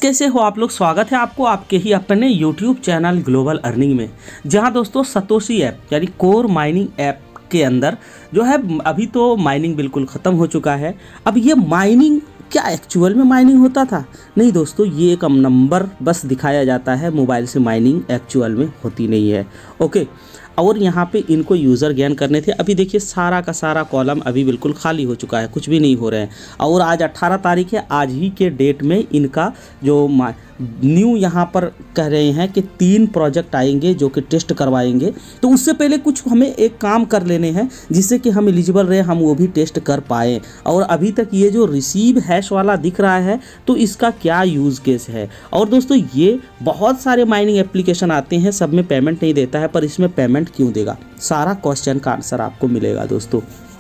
कैसे हो आप लोग। स्वागत है आपको आपके ही अपने YouTube चैनल ग्लोबल अर्निंग में, जहां दोस्तों सतोशी ऐप यानी कोर माइनिंग ऐप के अंदर जो है अभी तो माइनिंग बिल्कुल ख़त्म हो चुका है। अब ये माइनिंग क्या एक्चुअल में माइनिंग होता था? नहीं दोस्तों, ये एक नंबर बस दिखाया जाता है, मोबाइल से माइनिंग एक्चुअल में होती नहीं है। ओके, और यहाँ पे इनको यूज़र गेन करने थे। अभी देखिए सारा का सारा कॉलम अभी बिल्कुल खाली हो चुका है, कुछ भी नहीं हो रहे हैं। और आज 18 तारीख है, आज ही के डेट में इनका जो न्यू यहाँ पर कह रहे हैं कि 3 प्रोजेक्ट आएंगे जो कि टेस्ट करवाएंगे। तो उससे पहले कुछ हमें एक काम कर लेने हैं जिससे कि हम एलिजिबल रहे, हम वो भी टेस्ट कर पाएँ। और अभी तक ये जो रिसीव हैश वाला दिख रहा है तो इसका क्या यूज़ केस है। और दोस्तों ये बहुत सारे माइनिंग एप्लीकेशन आते हैं, सब में पेमेंट नहीं देता है, पर इसमें पेमेंट क्यों देगा? सारा क्वेश्चन का आंसर आपको मिलेगा दोस्तों।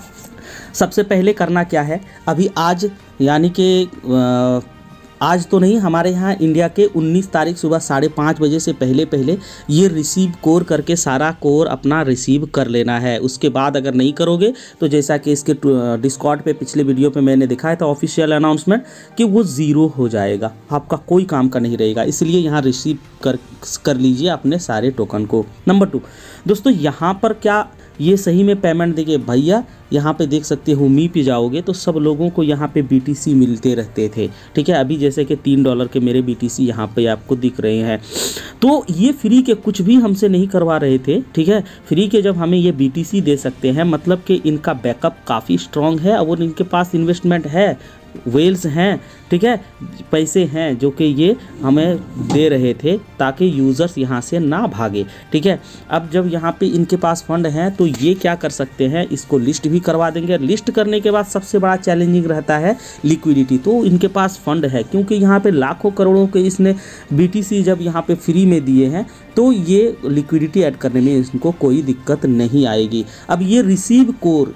सबसे पहले करना क्या है, अभी आज यानी कि आज तो नहीं, हमारे यहाँ इंडिया के 19 तारीख सुबह 5:30 बजे से पहले ये रिसीव कोर करके सारा कोर अपना रिसीव कर लेना है। उसके बाद अगर नहीं करोगे तो जैसा कि इसके डिस्कॉर्ड पे पिछले वीडियो पे मैंने दिखाया था ऑफिशियल अनाउंसमेंट कि वो 0 हो जाएगा, आपका कोई काम का नहीं रहेगा। इसलिए यहाँ रिसीव कर लीजिए अपने सारे टोकन को। नंबर 2 दोस्तों, यहाँ पर क्या ये सही में पेमेंट देखिए भैया, यहाँ पे देख सकते हो मी पे जाओगे तो सब लोगों को यहाँ पे BTC मिलते रहते थे, ठीक है। अभी जैसे कि $3 के मेरे BTC यहाँ पे आपको दिख रहे हैं। तो ये फ्री के कुछ भी हमसे नहीं करवा रहे थे, ठीक है। फ्री के जब हमें ये BTC दे सकते हैं, मतलब कि इनका बैकअप काफ़ी स्ट्रॉन्ग है और इनके पास इन्वेस्टमेंट है, वेल्स हैं, ठीक है, पैसे हैं जो कि ये हमें दे रहे थे ताकि यूज़र्स यहाँ से ना भागे, ठीक है। अब जब यहाँ पे इनके पास फंड हैं तो ये क्या कर सकते हैं, इसको लिस्ट भी करवा देंगे। लिस्ट करने के बाद सबसे बड़ा चैलेंजिंग रहता है लिक्विडिटी। तो इनके पास फंड है क्योंकि यहाँ पे लाखों करोड़ों के इसने BTC जब यहाँ पे फ्री में दिए हैं तो ये लिक्विडिटी ऐड करने में इनको कोई दिक्कत नहीं आएगी। अब ये रिसीव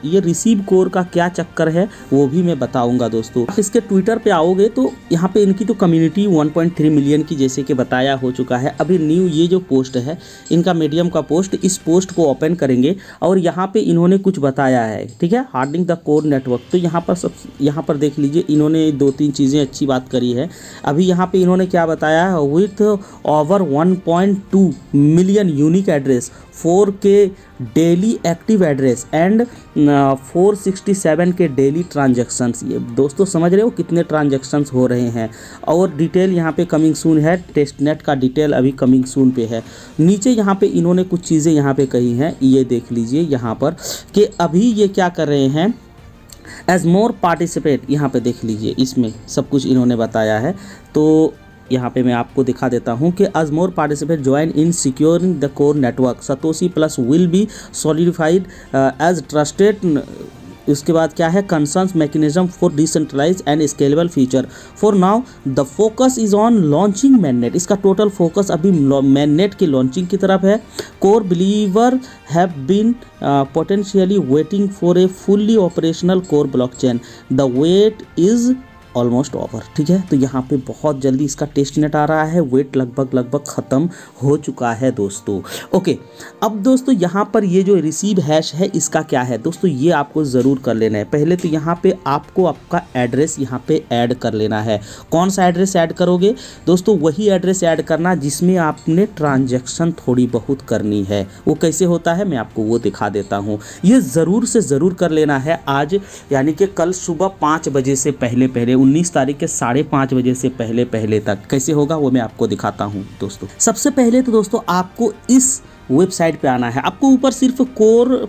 कोर का क्या चक्कर है वो भी मैं बताऊंगा दोस्तों। इसके ट्विटर पे आओगे तो यहाँ पे इनकी तो कम्युनिटी 1.3 मिलियन की जैसे कि बताया हो चुका है। अभी न्यू ये जो पोस्ट है इनका मीडियम का पोस्ट, इस पोस्ट को ओपन करेंगे और यहाँ पे इन्होंने कुछ बताया है, ठीक है, हार्डनिंग द कोर नेटवर्क। तो यहाँ पर देख लीजिए, इन्होंने 2-3 चीज़ें अच्छी बात करी है। अभी यहाँ पे इन्होंने क्या बताया है, with over 1.2 million unique address, 4K daily active address and 467 के डेली ट्रांजैक्शंस। ये दोस्तों समझ रहे हो कितने ट्रांजैक्शंस हो रहे हैं। और डिटेल यहाँ पे कमिंग सून है, टेस्टनेट का डिटेल अभी कमिंग सून पे है। नीचे यहाँ पे इन्होंने कुछ चीज़ें यहाँ पे कही हैं, ये देख लीजिए यहाँ पर कि अभी ये क्या कर रहे हैं, एज मोर पार्टिसिपेट, यहाँ पे देख लीजिए इसमें सब कुछ इन्होंने बताया है। तो यहाँ पे मैं आपको दिखा देता हूँ कि as more participants join in securing the core network, Satoshi Plus will be solidified as trusted। उसके बाद क्या है, concerns mechanism for decentralize and scalable feature. For now the focus is on launching mainnet. इसका total focus अभी मैननेट की launching की तरफ है। Core believer have been potentially waiting for a fully operational core blockchain. The wait is almost over, ठीक है। तो यहाँ पे बहुत जल्दी इसका टेस्टनेट आ रहा है, वेट लगभग ख़त्म हो चुका है दोस्तों। ओके, अब दोस्तों यहाँ पर ये जो रिसीव हैश है इसका क्या है दोस्तों, ये आपको ज़रूर कर लेना है। पहले तो यहाँ पे आपको आपका एड्रेस यहाँ पे ऐड कर लेना है। कौन सा एड्रेस ऐड करोगे दोस्तों? वही एड्रेस ऐड करना जिसमें आपने ट्रांजैक्शन थोड़ी बहुत करनी है। वो कैसे होता है मैं आपको वो दिखा देता हूँ। ये ज़रूर से ज़रूर कर लेना है आज, यानी कि कल सुबह 5 बजे से पहले 19 तारीख के 5:30 बजे से पहले तक। कैसे होगा वो मैं आपको दिखाता हूँ दोस्तों। सबसे पहले तो दोस्तों आपको इस वेबसाइट पे आना है। आपको ऊपर सिर्फ कोर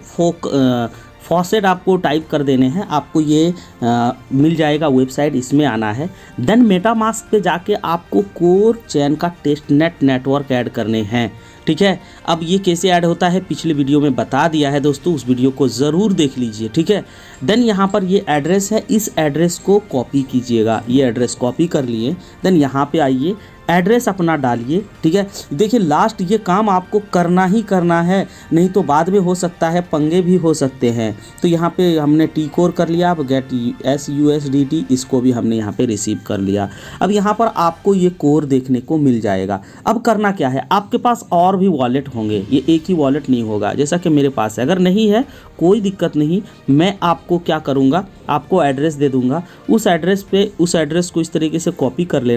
फॉसेट आपको टाइप कर देने हैं, आपको ये मिल जाएगा वेबसाइट, इसमें आना है। देन मेटामास्क पे जाके आपको कोर चेन का टेस्टनेट नेटवर्क ऐड करने हैं, ठीक है। अब ये कैसे ऐड होता है पिछले वीडियो में बता दिया है दोस्तों, उस वीडियो को ज़रूर देख लीजिए, ठीक है। देन यहाँ पर ये एड्रेस है, इस एड्रेस को कॉपी कीजिएगा। ये एड्रेस कॉपी कर लिए, देन यहाँ पे आइए, एड्रेस अपना डालिए, ठीक है। देखिए लास्ट ये काम आपको करना ही करना है, नहीं तो बाद में हो सकता है पंगे भी हो सकते हैं। तो यहाँ पे हमने टी कोर कर लिया, अब गेट SUSDT इसको भी हमने यहाँ पे रिसीव कर लिया। अब यहाँ पर आपको ये कोर देखने को मिल जाएगा। अब करना क्या है, आपके पास और भी वॉलेट होंगे, ये एक ही वॉलेट नहीं होगा जैसा कि मेरे पास है। अगर नहीं है कोई दिक्कत नहीं, मैं आपको क्या करूँगा, आपको एड्रेस दे दूँगा। उस एड्रेस को इस तरीके से कॉपी कर लेना,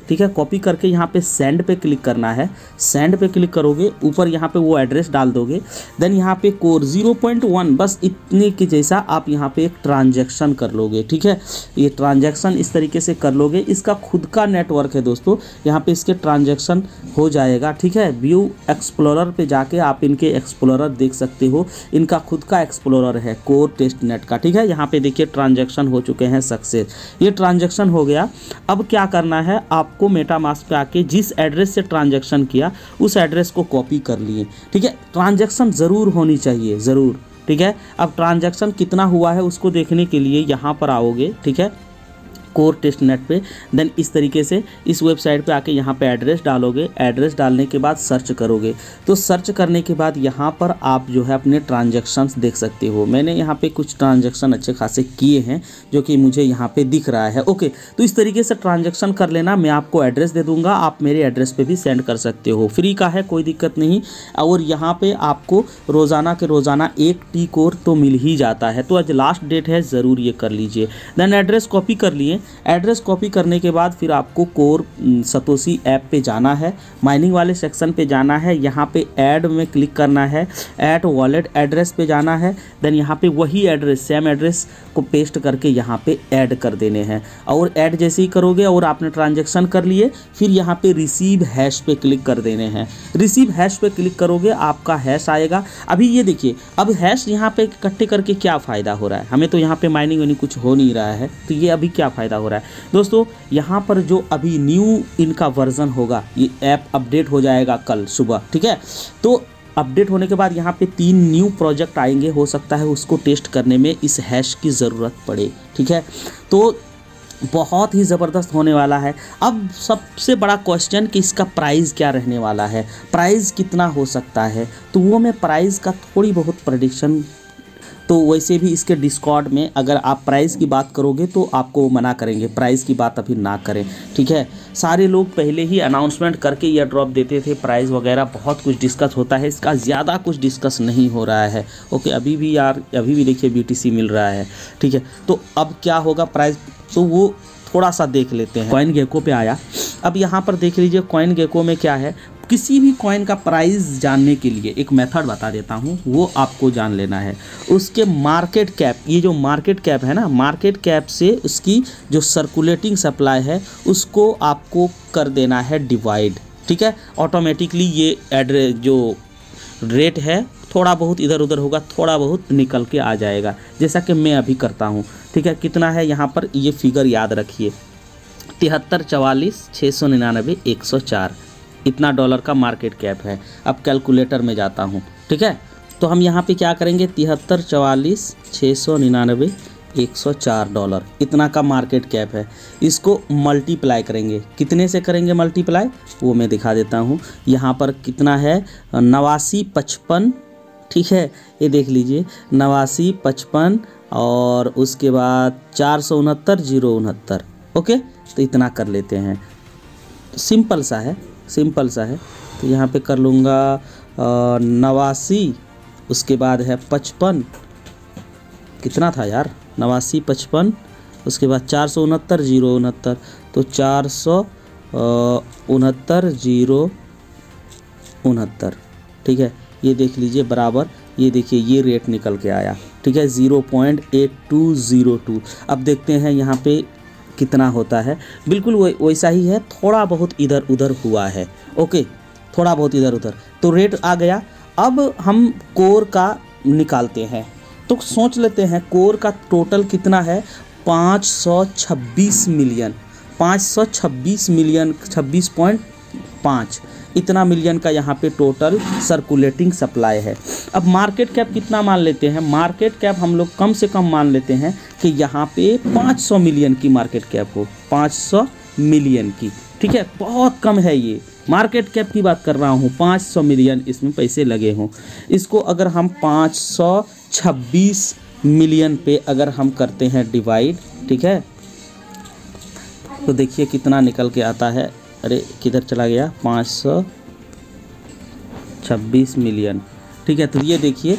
ठीक है। कॉपी करके यहाँ पे सेंड पे क्लिक करना है, सेंड पे क्लिक करोगे, ऊपर यहाँ पे वो एड्रेस डाल दोगे। देन यहाँ पे कोर 0.1 बस इतने के जैसा आप यहाँ पे एक ट्रांजैक्शन कर लोगे, ठीक है। ये ट्रांजैक्शन इस तरीके से कर लोगे। इसका खुद का नेटवर्क है दोस्तों, यहाँ पे इसके ट्रांजैक्शन हो जाएगा, ठीक है। व्यू एक्सप्लोरर पे जाके आप इनके एक्सप्लोरर देख सकते हो। इनका खुद का एक्सप्लोरर है कोर टेस्ट नेट का, ठीक है। यहाँ पे देखिए ट्रांजैक्शन हो चुके हैं सक्सेस, ये ट्रांजैक्शन हो गया। अब क्या करना है, आपको मेटामास्क पे आके जिस एड्रेस से ट्रांजैक्शन किया उस एड्रेस को कॉपी कर लिए, ठीक है। ट्रांजैक्शन ज़रूर होनी चाहिए, ज़रूर, ठीक है। अब ट्रांजैक्शन कितना हुआ है उसको देखने के लिए यहाँ पर आओगे, ठीक है, कोर टेस्ट नेट पे। देन इस तरीके से इस वेबसाइट पे आके यहाँ पे एड्रेस डालोगे। एड्रेस डालने के बाद सर्च करोगे, तो सर्च करने के बाद यहाँ पर आप जो है अपने ट्रांजैक्शंस देख सकते हो। मैंने यहाँ पे कुछ ट्रांजैक्शन अच्छे खासे किए हैं जो कि मुझे यहाँ पे दिख रहा है। ओके, तो इस तरीके से ट्रांजैक्शन कर लेना। मैं आपको एड्रेस दे दूँगा, आप मेरे एड्रेस पर भी सेंड कर सकते हो, फ्री का है, कोई दिक्कत नहीं। और यहाँ पर आपको रोज़ाना के रोज़ाना 1 टी कोर तो मिल ही जाता है। तो आज लास्ट डेट है, ज़रूर ये कर लीजिए। देन एड्रेस कॉपी कर लिए। एड्रेस कॉपी करने के बाद फिर आपको कोर सतोशी ऐप पे जाना है, माइनिंग वाले सेक्शन पे जाना है। यहाँ पे ऐड में क्लिक करना है, ऐड वॉलेट एड्रेस पे जाना है। देन यहाँ पे वही एड्रेस, सेम एड्रेस को पेस्ट करके यहाँ पे ऐड कर देने हैं। और ऐड जैसे ही करोगे और आपने ट्रांजैक्शन कर लिए, फिर यहाँ पे रिसीव हैश पे क्लिक कर देने हैं। रिसीव हैश पे क्लिक करोगे, आपका हैश आएगा। अभी ये देखिए, अब हैश यहाँ पे इकट्ठे करके क्या फ़ायदा हो रहा है, हमें तो यहाँ पे माइनिंग वाइनिंग कुछ हो नहीं रहा है, तो ये अभी क्या फ़ायदा हो रहा है दोस्तों। यहाँ पर जो अभी न्यू इनका वर्जन होगा, ये ऐप अपडेट हो जाएगा कल सुबह, ठीक है। तो अपडेट होने के बाद यहाँ पे 3 न्यू प्रोजेक्ट आएंगे, हो सकता है उसको टेस्ट करने में इस हैश की ज़रूरत पड़े, ठीक है। तो बहुत ही ज़बरदस्त होने वाला है। अब सबसे बड़ा क्वेश्चन कि इसका प्राइस क्या रहने वाला है, प्राइस कितना हो सकता है, तो वो मैं प्राइस का थोड़ी बहुत प्रेडिक्शन, तो वैसे भी इसके डिस्कॉर्ड में अगर आप प्राइस की बात करोगे तो आपको मना करेंगे, प्राइस की बात अभी ना करें, ठीक है। सारे लोग पहले ही अनाउंसमेंट करके ये ड्रॉप देते थे, प्राइस वगैरह बहुत कुछ डिस्कस होता है, इसका ज़्यादा कुछ डिस्कस नहीं हो रहा है। ओके, अभी भी यार, अभी भी देखिए BTC मिल रहा है, ठीक है। तो अब क्या होगा प्राइस, तो वो थोड़ा सा देख लेते हैं। कॉइन गेको पे आया, अब यहाँ पर देख लीजिए कॉइन गेको में क्या है। किसी भी कॉइन का प्राइस जानने के लिए एक मेथड बता देता हूँ, वो आपको जान लेना है। उसके मार्केट कैप, ये जो मार्केट कैप है ना, मार्केट कैप से उसकी जो सर्कुलेटिंग सप्लाई है उसको आपको कर देना है डिवाइड, ठीक है। ऑटोमेटिकली ये एड्रेस जो रेट है थोड़ा बहुत इधर उधर होगा, थोड़ा बहुत निकल के आ जाएगा, जैसा कि मैं अभी करता हूँ, ठीक है। कितना है यहाँ पर, ये फिगर याद रखिए, 73, 44, 699, 104, इतना डॉलर का मार्केट कैप है। अब कैलकुलेटर में जाता हूँ, ठीक है। तो हम यहाँ पे क्या करेंगे, 73, 44, 699, 104 डॉलर, इतना का मार्केट कैप है। इसको मल्टीप्लाई करेंगे, कितने से करेंगे मल्टीप्लाई, वो मैं दिखा देता हूँ। यहाँ पर कितना है, 8955, ठीक है, ये देख लीजिए 8955, और उसके बाद 469,069। ओके, तो इतना कर लेते हैं, सिंपल सा है, सिंपल सा है। तो यहाँ पे कर लूँगा 89, उसके बाद है 55, कितना था यार, 89, 55, उसके बाद 469,069, तो 469,069, ठीक है। ये देख लीजिए बराबर, ये देखिए ये रेट निकल के आया, ठीक है, 0.8202। अब देखते हैं यहाँ पे कितना होता है, बिल्कुल वैसा ही है, थोड़ा बहुत इधर उधर हुआ है। ओके, थोड़ा बहुत इधर उधर, तो रेट आ गया। अब हम कोर का निकालते हैं, तो सोच लेते हैं कोर का टोटल कितना है, 526 मिलियन, 526 मिलियन, 26.5, इतना मिलियन का यहाँ पे टोटल सर्कुलेटिंग सप्लाई है। अब मार्केट कैप कितना मान लेते हैं, मार्केट कैप हम लोग कम से कम मान लेते हैं कि यहाँ पे 500 मिलियन की मार्केट कैप हो, 500 मिलियन की, ठीक है, बहुत कम है ये, मार्केट कैप की बात कर रहा हूँ, 500 मिलियन इसमें पैसे लगे हों। इसको अगर हम 526 मिलियन पे अगर हम करते हैं डिवाइड, ठीक है, तो देखिए कितना निकल के आता है। अरे किधर चला गया, 526 मिलियन, ठीक है। तो ये देखिए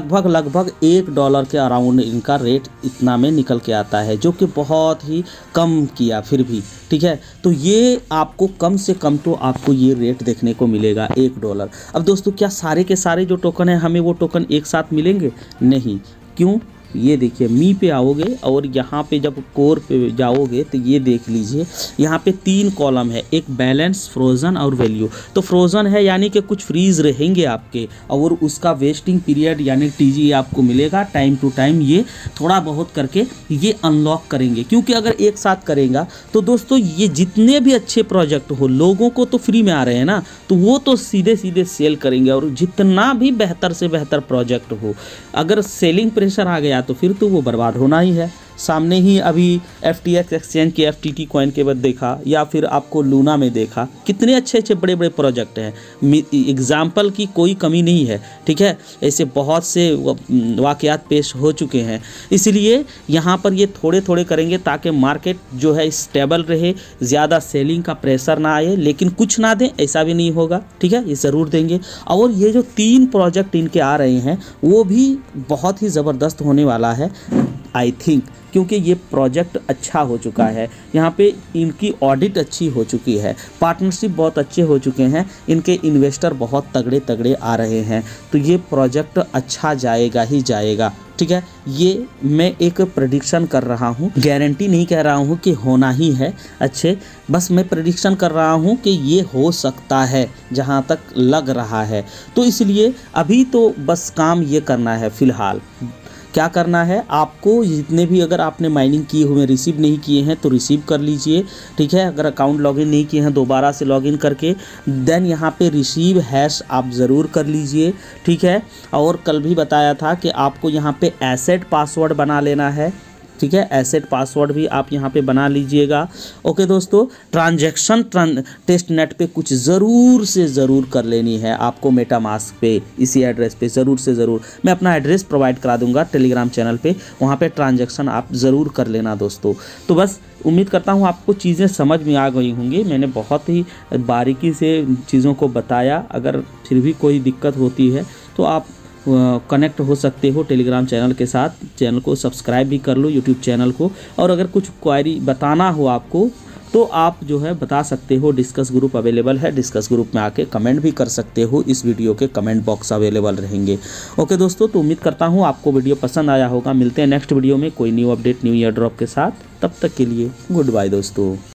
लगभग $1 के अराउंड इनका रेट इतना में निकल के आता है, जो कि बहुत ही कम किया फिर भी, ठीक है। तो ये आपको कम से कम तो आपको ये रेट देखने को मिलेगा $1। अब दोस्तों क्या सारे के सारे जो टोकन है हमें वो टोकन एक साथ मिलेंगे? नहीं। क्यों? ये देखिए मी पे आओगे और यहाँ पे जब कोर पे जाओगे तो ये देख लीजिए यहाँ पे 3 कॉलम है, एक बैलेंस, फ्रोज़न और वैल्यू। तो फ्रोज़न है यानी कि कुछ फ्रीज रहेंगे आपके, और उसका वेस्टिंग पीरियड यानी टीजी आपको मिलेगा टाइम टू टाइम। ये थोड़ा बहुत करके ये अनलॉक करेंगे, क्योंकि अगर एक साथ करेगा तो दोस्तों ये जितने भी अच्छे प्रोजेक्ट हो लोगों को तो फ्री में आ रहे हैं ना, तो वो तो सीधे सीधे सेल करेंगे। और जितना भी बेहतर से बेहतर प्रोजेक्ट हो, अगर सेलिंग प्रेशर आ गया तो फिर तो वो बर्बाद होना ही है। सामने ही अभी FTX एक्सचेंज के FTT कॉइन के बाद देखा, या फिर आपको लूना में देखा, कितने अच्छे अच्छे बड़े बड़े प्रोजेक्ट हैं। एग्जाम्पल की कोई कमी नहीं है, ठीक है। ऐसे बहुत से वाक़यात पेश हो चुके हैं। इसलिए यहाँ पर ये थोड़े थोड़े करेंगे ताकि मार्केट जो है स्टेबल रहे, ज़्यादा सेलिंग का प्रेशर ना आए, लेकिन कुछ ना दें ऐसा भी नहीं होगा, ठीक है। ये ज़रूर देंगे। और ये जो 3 प्रोजेक्ट इनके आ रहे हैं वो भी बहुत ही ज़बरदस्त होने वाला है आई थिंक, क्योंकि ये प्रोजेक्ट अच्छा हो चुका है। यहाँ पे इनकी ऑडिट अच्छी हो चुकी है, पार्टनरशिप बहुत अच्छे हो चुके हैं, इनके इन्वेस्टर बहुत तगड़े तगड़े आ रहे हैं। तो ये प्रोजेक्ट अच्छा जाएगा ही जाएगा, ठीक है। ये मैं एक प्रेडिक्शन कर रहा हूँ, गारंटी नहीं कह रहा हूँ कि होना ही है अच्छे, बस मैं प्रेडिक्शन कर रहा हूँ कि ये हो सकता है जहाँ तक लग रहा है। तो इसलिए अभी तो बस काम ये करना है। फ़िलहाल क्या करना है आपको, जितने भी अगर आपने माइनिंग किए हुए रिसीव नहीं किए हैं तो रिसीव कर लीजिए, ठीक है। अगर अकाउंट लॉगिन नहीं किए हैं दोबारा से लॉगिन करके देन यहाँ पे रिसीव हैश आप ज़रूर कर लीजिए, ठीक है। और कल भी बताया था कि आपको यहाँ पे एसेट पासवर्ड बना लेना है, ठीक है। एसेट पासवर्ड भी आप यहाँ पे बना लीजिएगा। ओके दोस्तों, ट्रांजैक्शन टेस्ट नेट पे कुछ ज़रूर से ज़रूर कर लेनी है आपको, मेटामास्क पे इसी एड्रेस पे ज़रूर से ज़रूर। मैं अपना एड्रेस प्रोवाइड करा दूंगा टेलीग्राम चैनल पे, वहाँ पे ट्रांजैक्शन आप ज़रूर कर लेना दोस्तों। तो बस उम्मीद करता हूँ आपको चीज़ें समझ में आ गई होंगी। मैंने बहुत ही बारीकी से चीज़ों को बताया। अगर फिर भी कोई दिक्कत होती है तो आप कनेक्ट हो सकते हो टेलीग्राम चैनल के साथ। चैनल को सब्सक्राइब भी कर लो, यूट्यूब चैनल को। और अगर कुछ क्वायरी बताना हो आपको तो आप जो है बता सकते हो, डिस्कस ग्रुप अवेलेबल है, डिस्कस ग्रुप में आके कमेंट भी कर सकते हो, इस वीडियो के कमेंट बॉक्स अवेलेबल रहेंगे। ओके दोस्तों, तो उम्मीद करता हूँ आपको वीडियो पसंद आया होगा। मिलते हैं नेक्स्ट वीडियो में कोई new update, new year drop के साथ। तब तक के लिए गुड बाय दोस्तों।